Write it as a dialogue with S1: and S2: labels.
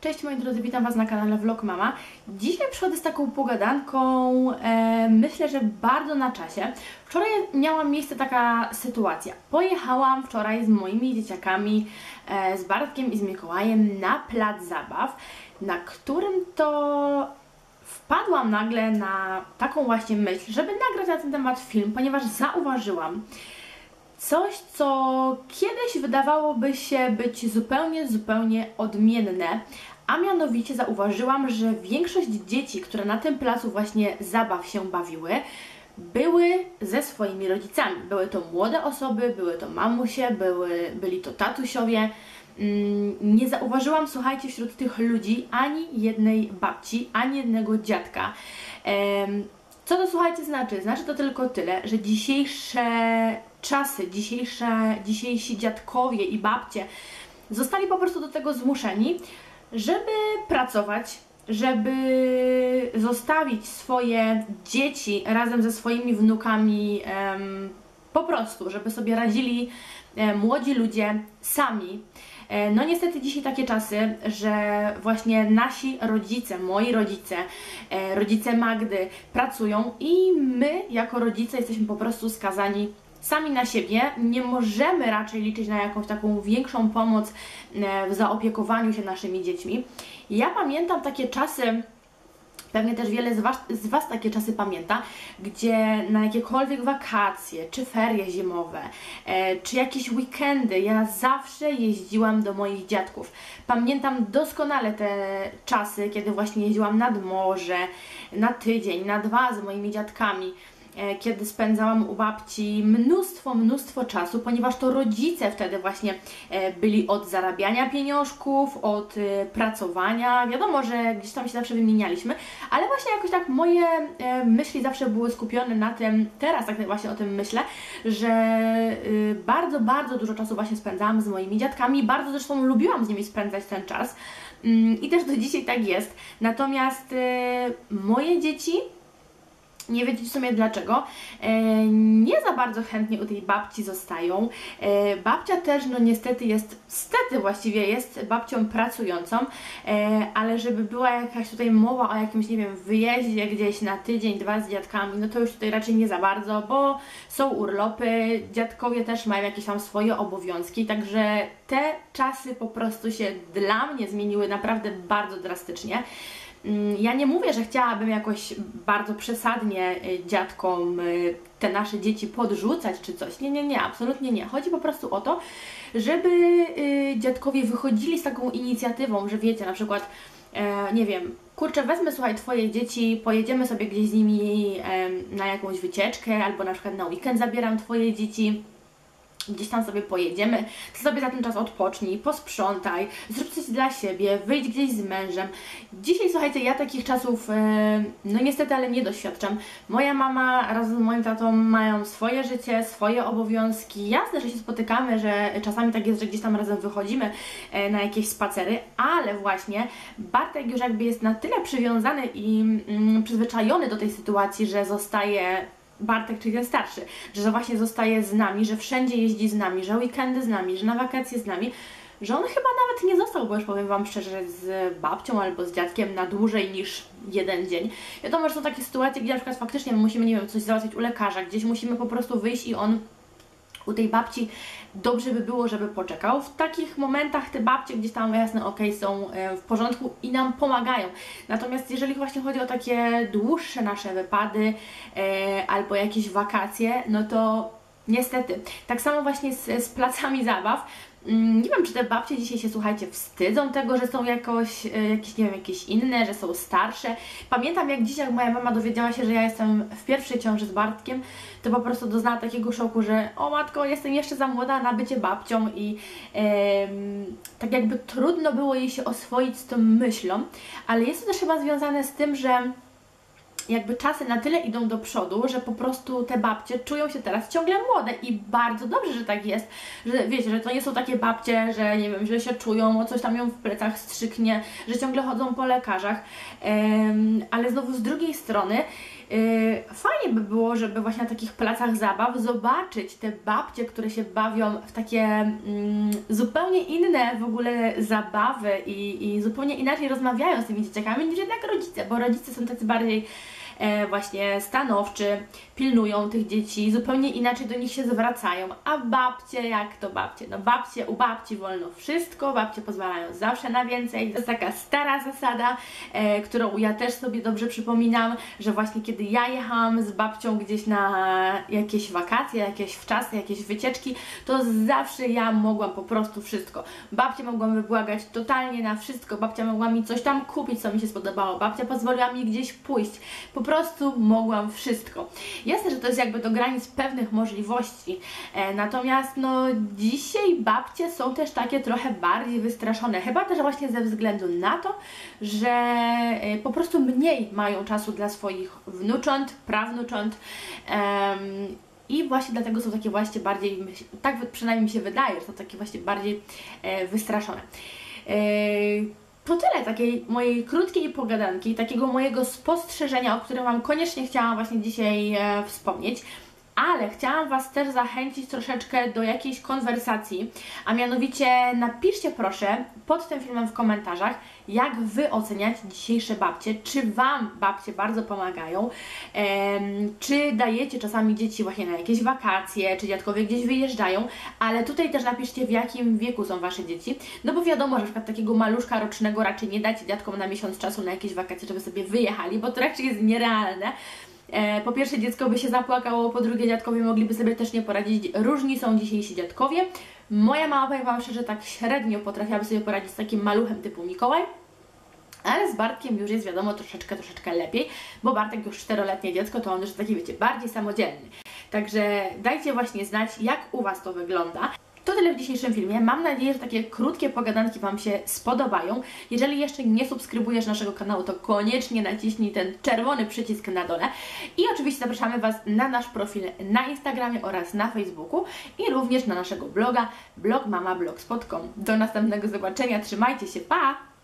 S1: Cześć moi drodzy, witam Was na kanale Vlog Mama. Dzisiaj przychodzę z taką pogadanką, myślę, że bardzo na czasie. Wczoraj miała miejsce taka sytuacja. Pojechałam wczoraj z moimi dzieciakami, z Bartkiem i z Mikołajem na plac zabaw, na którym to wpadłam nagle na taką właśnie myśl, żeby nagrać na ten temat film, ponieważ zauważyłam coś, co kiedyś wydawałoby się być zupełnie odmienne, a mianowicie zauważyłam, że większość dzieci, które na tym placu właśnie zabaw się bawiły, były ze swoimi rodzicami. Były to młode osoby, były to mamusie, byli to tatusiowie. Nie zauważyłam, słuchajcie, wśród tych ludzi ani jednej babci, ani jednego dziadka. Co to, słuchajcie, znaczy? Znaczy to tylko tyle, że dzisiejsze czasy, dzisiejsi dziadkowie i babcie zostali po prostu do tego zmuszeni, żeby pracować, żeby zostawić swoje dzieci razem ze swoimi wnukami po prostu, żeby sobie radzili młodzi ludzie sami. No niestety dzisiaj takie czasy, że właśnie nasi rodzice, moi rodzice, rodzice Magdy pracują i my jako rodzice jesteśmy po prostu skazani sami na siebie. Nie możemy raczej liczyć na jakąś taką większą pomoc w zaopiekowaniu się naszymi dziećmi. Ja pamiętam takie czasy, pewnie też wiele z Was takie czasy pamięta, gdzie na jakiekolwiek wakacje, czy ferie zimowe, czy jakieś weekendy, ja zawsze jeździłam do moich dziadków. Pamiętam doskonale te czasy, kiedy właśnie jeździłam nad morze, na tydzień, na dwa z moimi dziadkami, kiedy spędzałam u babci mnóstwo czasu, ponieważ to rodzice wtedy właśnie byli od zarabiania pieniążków, od pracowania. Wiadomo, że gdzieś tam się zawsze wymienialiśmy, ale właśnie jakoś tak moje myśli zawsze były skupione na tym, teraz tak właśnie o tym myślę, że bardzo dużo czasu właśnie spędzałam z moimi dziadkami, bardzo zresztą lubiłam z nimi spędzać ten czas i też do dzisiaj tak jest. Natomiast moje dzieci, nie wiecie w sumie dlaczego, nie za bardzo chętnie u tej babci zostają. Babcia też, no niestety właściwie jest babcią pracującą, ale żeby była jakaś tutaj mowa o jakimś, nie wiem, wyjeździe gdzieś na tydzień, dwa z dziadkami, no to już tutaj raczej nie za bardzo, bo są urlopy, dziadkowie też mają jakieś tam swoje obowiązki, także te czasy po prostu się dla mnie zmieniły naprawdę bardzo drastycznie. Ja nie mówię, że chciałabym jakoś bardzo przesadnie dziadkom te nasze dzieci podrzucać czy coś. Nie, absolutnie nie. Chodzi po prostu o to, żeby dziadkowie wychodzili z taką inicjatywą, że wiecie, na przykład, nie wiem, kurczę, wezmę, słuchaj, Twoje dzieci, pojedziemy sobie gdzieś z nimi na jakąś wycieczkę, albo na przykład na weekend zabieram Twoje dzieci. Gdzieś tam sobie pojedziemy, ty sobie za ten czas odpocznij, posprzątaj, zrób coś dla siebie, wyjdź gdzieś z mężem. Dzisiaj, słuchajcie, ja takich czasów, no niestety, ale nie doświadczam. Moja mama razem z moim tatą mają swoje życie, swoje obowiązki. Jasne, że się spotykamy, że czasami tak jest, że gdzieś tam razem wychodzimy na jakieś spacery, ale właśnie Bartek już jakby jest na tyle przywiązany i przyzwyczajony do tej sytuacji, że zostaje Bartek, czyli ten starszy, że właśnie zostaje z nami, że wszędzie jeździ z nami, że weekendy z nami, że na wakacje z nami, że on chyba nawet nie został, bo już powiem Wam szczerze, z babcią albo z dziadkiem na dłużej niż jeden dzień. Wiadomo, że są takie sytuacje, gdzie na przykład faktycznie musimy, nie wiem, coś załatwić u lekarza, gdzieś musimy po prostu wyjść i on u tej babci dobrze by było, żeby poczekał. W takich momentach te babcie gdzieś tam, jasne, okej, są w porządku i nam pomagają. Natomiast jeżeli właśnie chodzi o takie dłuższe nasze wypady albo jakieś wakacje, no to niestety. Tak samo właśnie z placami zabaw. Nie wiem, czy te babcie dzisiaj się, słuchajcie, wstydzą tego, że są jakieś, nie wiem, jakieś inne, że są starsze. Pamiętam, jak dzisiaj moja mama dowiedziała się, że ja jestem w pierwszej ciąży z Bartkiem, to po prostu doznała takiego szoku, że o matko, jestem jeszcze za młoda na bycie babcią i tak jakby trudno było jej się oswoić z tą myślą, ale jest to też chyba związane z tym, że jakby czasy na tyle idą do przodu, że po prostu te babcie czują się teraz ciągle młode i bardzo dobrze, że tak jest, że wiecie, że to nie są takie babcie, że nie wiem, źle się czują, o coś tam ją w plecach strzyknie, że ciągle chodzą po lekarzach, ale znowu z drugiej strony Fajnie by było, żeby właśnie na takich placach zabaw zobaczyć te babcie, które się bawią w takie zupełnie inne w ogóle zabawy i zupełnie inaczej rozmawiają z tymi dzieciakami niż jednak rodzice, bo rodzice są tacy bardziej właśnie stanowczy, pilnują tych dzieci, zupełnie inaczej do nich się zwracają, a babcie, jak to babcie? No babcie, u babci wolno wszystko, babcie pozwalają zawsze na więcej. To jest taka stara zasada, którą ja też sobie dobrze przypominam, że właśnie kiedy ja jechałam z babcią gdzieś na jakieś wakacje, jakieś wczasy, jakieś wycieczki, to zawsze ja mogłam po prostu wszystko. Babcię mogłam wybłagać totalnie na wszystko, babcia mogła mi coś tam kupić, co mi się spodobało, babcia pozwoliła mi gdzieś pójść, po prostu mogłam wszystko. Jasne, że to jest jakby do granic pewnych możliwości, natomiast no dzisiaj babcie są też takie trochę bardziej wystraszone, chyba też właśnie ze względu na to, że po prostu mniej mają czasu dla swoich wnucząt, prawnucząt, i właśnie dlatego są takie właśnie bardziej, tak przynajmniej mi się wydaje, że są takie właśnie bardziej wystraszone. To tyle takiej mojej krótkiej pogadanki, takiego mojego spostrzeżenia, o którym Wam koniecznie chciałam właśnie dzisiaj wspomnieć. Ale chciałam Was też zachęcić troszeczkę do jakiejś konwersacji, a mianowicie napiszcie proszę pod tym filmem w komentarzach, jak Wy oceniacie dzisiejsze babcie, czy Wam babcie bardzo pomagają, czy dajecie czasami dzieci właśnie na jakieś wakacje, czy dziadkowie gdzieś wyjeżdżają, ale tutaj też napiszcie, w jakim wieku są Wasze dzieci, no bo wiadomo, że na przykład takiego maluszka rocznego raczej nie dacie dziadkom na miesiąc czasu na jakieś wakacje, żeby sobie wyjechali, bo to raczej jest nierealne. Po pierwsze dziecko by się zapłakało, po drugie dziadkowie mogliby sobie też nie poradzić. Różni są dzisiejsi dziadkowie. Moja mama, powiem Wam szczerze, tak średnio potrafiłaby sobie poradzić z takim maluchem typu Mikołaj. Ale z Bartkiem już jest wiadomo troszeczkę lepiej, bo Bartek już 4-letnie dziecko, to on już taki, wiecie, bardziej samodzielny. Także dajcie właśnie znać, jak u Was to wygląda. To tyle w dzisiejszym filmie. Mam nadzieję, że takie krótkie pogadanki Wam się spodobają. Jeżeli jeszcze nie subskrybujesz naszego kanału, to koniecznie naciśnij ten czerwony przycisk na dole. I oczywiście zapraszamy Was na nasz profil na Instagramie oraz na Facebooku i również na naszego bloga blogmamablogspot.com. Do następnego zobaczenia. Trzymajcie się. Pa!